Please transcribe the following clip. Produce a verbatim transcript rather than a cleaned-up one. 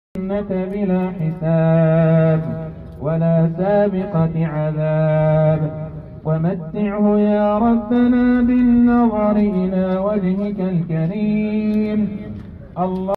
بلا حساب ولا سابقة عذاب. ومتعه يا ربنا بالنظر إلى وجهك الكريم. الله